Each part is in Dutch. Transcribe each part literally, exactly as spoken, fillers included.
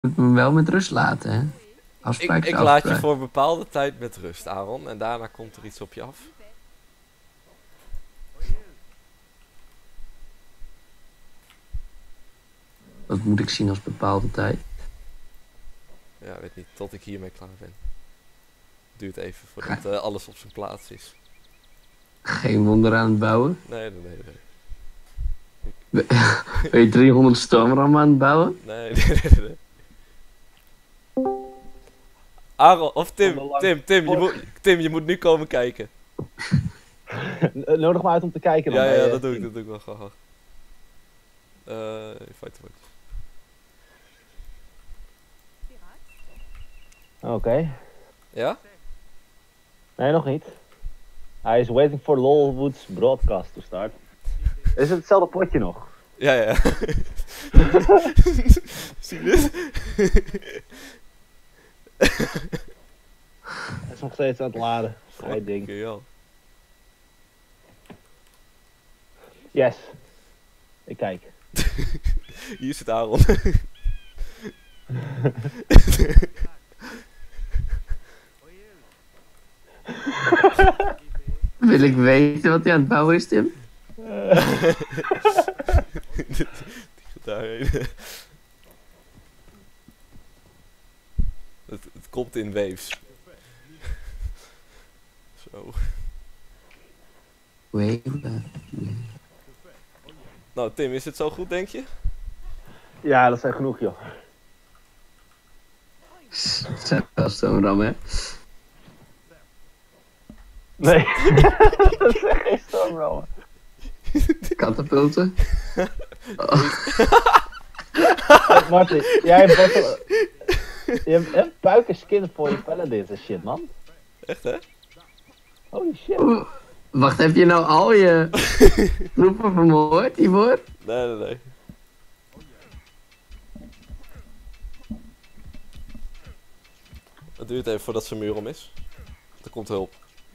moet me wel met rust laten, hè? Afspraak Ik, is ik laat je afspraak. voor een bepaalde tijd met rust, Aaron. En daarna komt er iets op je af. Wat moet ik zien als bepaalde tijd? Ja, weet niet. Tot ik hiermee klaar ben. Duurt even Ga- voordat uh, alles op zijn plaats is. Geen wonder aan het bouwen. Nee, nee, nee. Nee, Ben je driehonderd stoomrammen aan het bouwen? nee, nee, nee. nee. Aaron, of Tim, Tim, Tim, je moet, Tim, je moet nu komen kijken. Nodig me uit om te kijken dan. Ja, bij, ja, eh, dat doe ik, Team. dat doe ik wel graag. Eh, fight to Oké. Ja? Nee, nog niet. Hij is waiting for Lolwoods broadcast to start. Is het hetzelfde potje nog? Ja, ja. Zie je dit? Hij is nog steeds aan het laden. Hij ding. Oké, ja. Yes. Ik kijk. Hier zit Aaron. Wil ik weten wat hij aan het bouwen is, Tim? Die gaat daarheen. Het, het komt in waves. Zo. Wave. Nou, Tim, is het zo goed, denk je? Ja, dat zijn genoeg, joh. Zelfs zo'n ram, hè? Nee. Dat zijn geen stormrammen. Katapulten. Hey, Martin, jij hebt best wel... Je hebt echt buikenskin voor je paladins en shit, man. Echt, hè? Holy shit. Oeh, wacht, heb je nou al je troepen vermoord, Ivor? Nee, nee, nee. Het duurt even voordat zijn muur om is. Er komt hulp.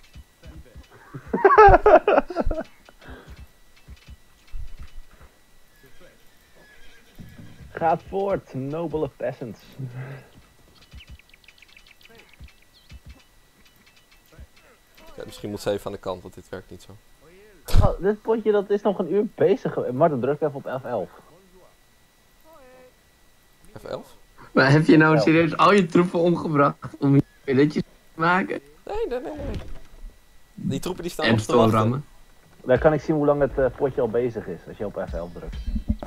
Gaat voort, nobele peasants. Ja, misschien moet ze even aan de kant, want dit werkt niet zo. Oh, dit potje dat is nog een uur bezig geweest. Martin, druk even op F elf. F elf? Maar heb je nou Ja. serieus al je troepen omgebracht om hier pilletjes te maken? Nee, nee, nee, nee. Die troepen die staan En op te wachten. stoomrammen? Dan kan ik zien hoe lang het eh, potje al bezig is als je op F elf drukt.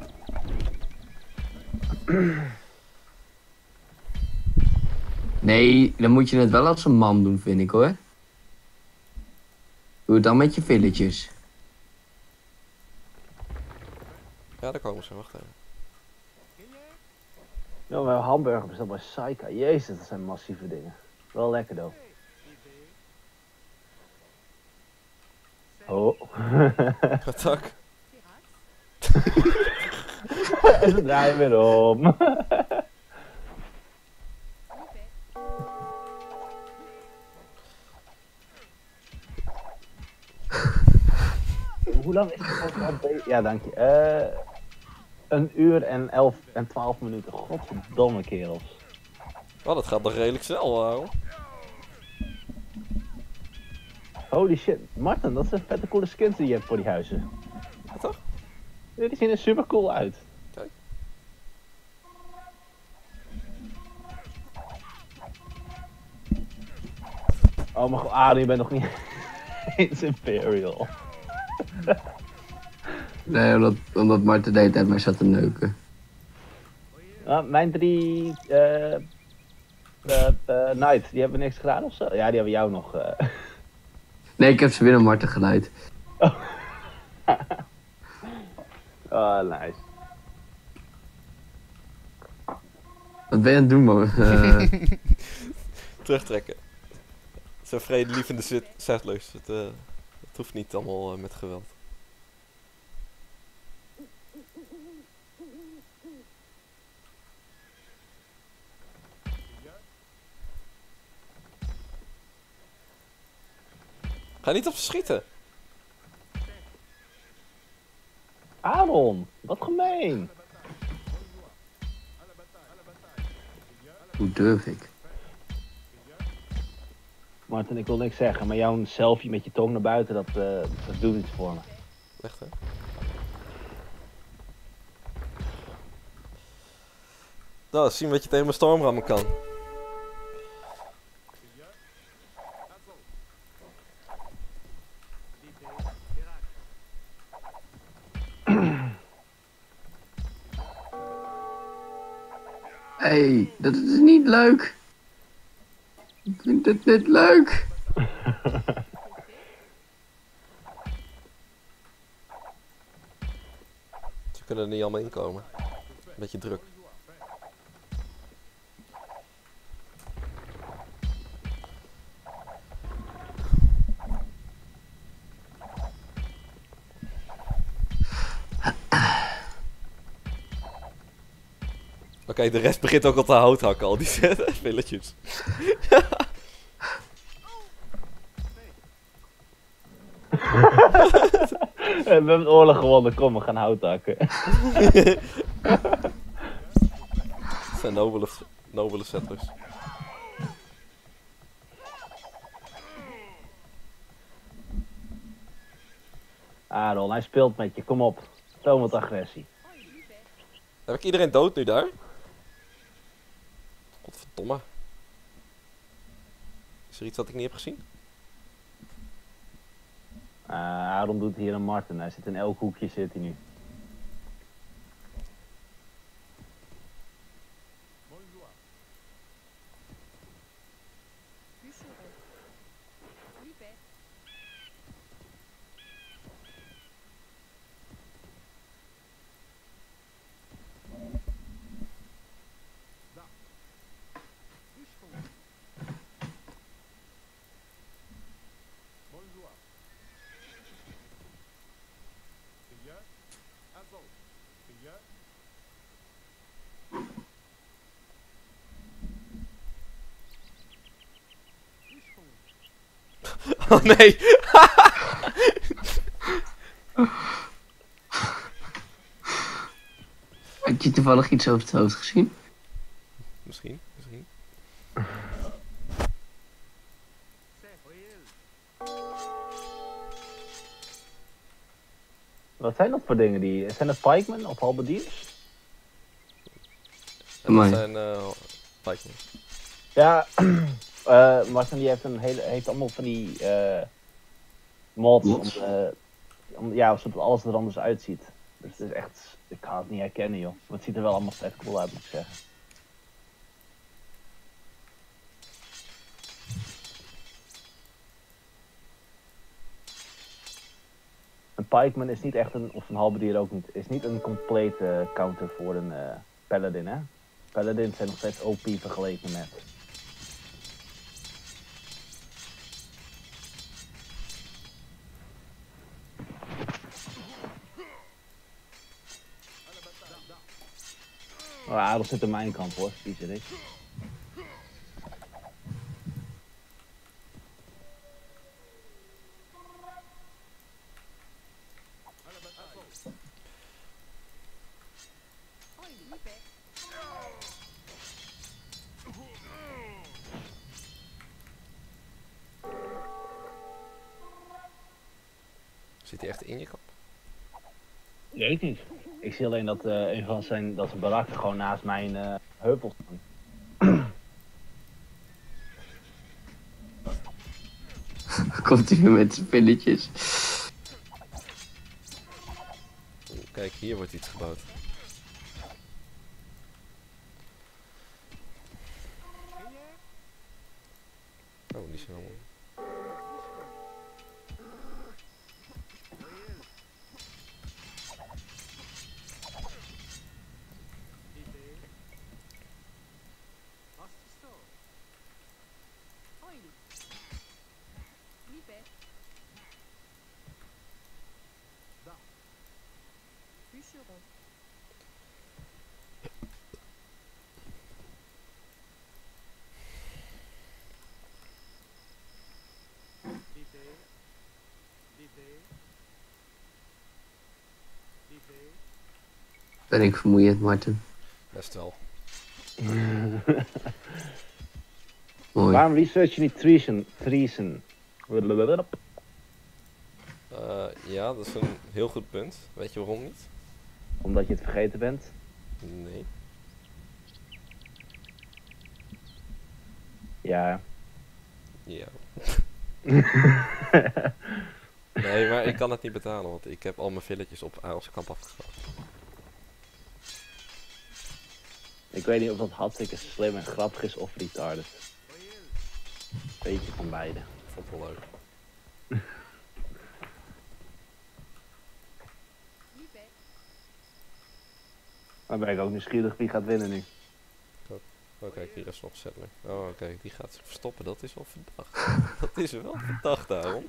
Nee, dan moet je het wel als een man doen, vind ik hoor. Doe het dan met je villetjes. Ja, daar komen ze. Wacht even. Ja, we hebben hamburger besteld bij Saika. Jezus, dat zijn massieve dingen. Wel lekker, though. Oh. Attack. En ze draaien weer om. Hoe lang is het al bezig? Ja, dank je. Eh, een uur en elf en twaalf minuten. Godverdomme kerels. Oh, dat gaat nog redelijk snel, Aaron. Holy shit. Martin, dat zijn vette coole skins die je hebt voor die huizen. Ja, toch? Ja, die zien er super cool uit. Kijk. Oh mijn god, ah, je bent nog niet eens Imperial. Nee, omdat, omdat Marten de hele tijd maar zat te neuken. Ah, mijn drie eh uh, uh, Knight, die hebben niks gedaan of zo? Ja, die hebben jou nog. Uh... Nee, ik heb ze weer naar Marten geleid. Oh, nice. Wat ben je aan het doen, man? Uh, Terugtrekken. Zo'n vredelievende zit, zettlust. Het, uh, het hoeft niet allemaal uh, met geweld. Ga niet op ze schieten. Aaron, wat gemeen. Hoe durf ik? Martin, ik wil niks zeggen, maar jouw selfie met je tong naar buiten, dat, uh, dat doet iets voor me. Echt hè? Nou, zien wat je tegen mijn stormrammen kan. Hé, hey, dat is niet leuk. Ik vind het niet leuk. Ze kunnen er niet allemaal inkomen. Beetje druk. Oké, okay, de rest begint ook al te hout hakken, al die spilletjes. We hebben de oorlog gewonnen, kom we gaan hout hakken. Het zijn nobele, nobele settlers. Aaron, hij speelt met je, kom op. Toon wat agressie. Heb ik iedereen dood nu daar? Godverdomme. Is er iets dat ik niet heb gezien? Uh, Aaron doet hier een Martin, hij zit in elk hoekje zit hij nu. Oh nee! Heb je toevallig iets over het hoofd gezien? Misschien, misschien. Wat zijn dat voor dingen? Die, zijn dat pikemen of halberdiers? En dat zijn uh, pikemen. Ja, uh, Martin die heeft, een hele, heeft allemaal van die uh, mods om, uh, om, ja, zodat alles er anders uitziet. Dus het is echt, ik ga het niet herkennen joh. Maar het ziet er wel allemaal vet cool uit moet ik zeggen. Een pikeman is niet echt een, of een halberdier ook niet, is niet een complete counter voor een uh, paladin hè. Paladins zijn nog steeds O P vergeleken met. Oh, Adel zit aan mijn kant hoor, die zit ik. Zit hij echt in je kop? Weet niet. Ik zie alleen dat uh, een van zijn, dat zijn barakken gewoon naast mijn uh, heuvel staan. Komt hij weer met zijn pilletjes. Kijk, hier wordt iets gebouwd. Oh, niet zo helemaal. Ben ik vermoeiend, Martin? Best wel. Mooi. Waarom research je niet treason? Treason. Uh, ja, dat is een heel goed punt. Weet je waarom niet? Omdat je het vergeten bent? Nee. Ja. Ja. Nee, maar ik kan het niet betalen, want ik heb al mijn villetjes op Aelse kamp afgeslagen. Ik weet niet of dat hartstikke slim en grappig is of retarded. Beetje van beide. Ik vond het wel leuk. Dan ben ik ook nieuwsgierig wie gaat winnen nu. Oh kijk, hier is nog settler. Oh kijk, die gaat zich verstoppen, dat is wel verdacht. Dat is wel verdacht daarom.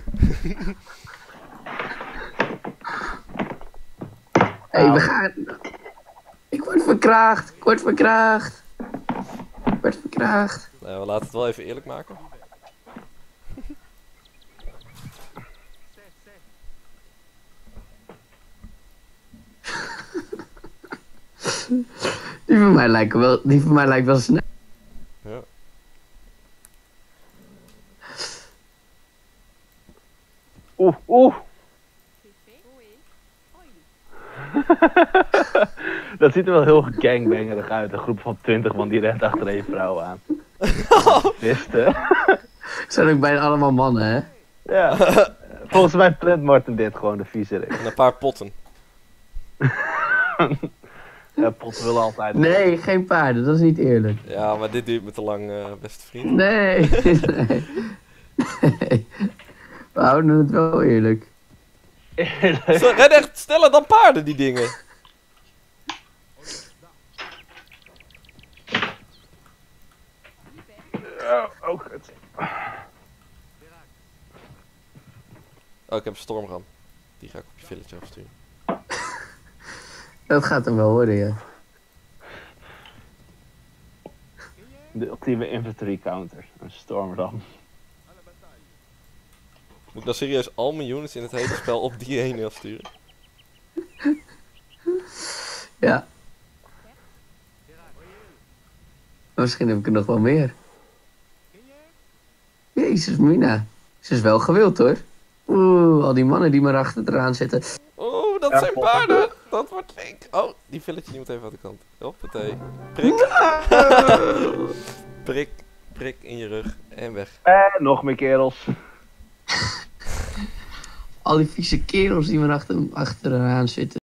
Hé, hey, we gaan... Ik word verkraagd, ik word verkraagd. Ik word verkraagd. Nou, we laten het wel even eerlijk maken. Die van mij lijkt wel, die van mij lijkt wel snel. Ja. Oeh, oeh. Dat ziet er wel heel gangbangerig uit. Een groep van twintig man die rent achter één vrouw aan. Wisten. Zijn ook bijna allemaal mannen, hè? Ja. Volgens mij plant Martin dit gewoon de viezerik. En een paar potten. Ja, potten willen altijd. Nee, geen paarden, dat is niet eerlijk. Ja, maar dit duurt me te lang, uh, beste vriend. Nee, nee. Nee. We houden het wel eerlijk. Eerlijk. Ze redden echt sneller dan paarden, die dingen. Oh, kut. Oh, ik heb een stormram. Die ga ik op je village afsturen. Dat gaat hem wel worden, ja. De ultieme infantry counter. Een stormram. Moet ik dan serieus al mijn units in het hele spel op die heen afsturen? Ja. Misschien heb ik er nog wel meer. Jezus, Mina. Ze is wel gewild, hoor. Oeh, al die mannen die maar achter eraan zitten. Oeh, dat Ja, zijn poppen. paarden. Dat wordt flink. Oh, die village die moet even aan de kant. Hoppatee. Prik. Prik. Prik in je rug. En weg. En nog meer kerels. Al die vieze kerels die maar achter, achter eraan zitten.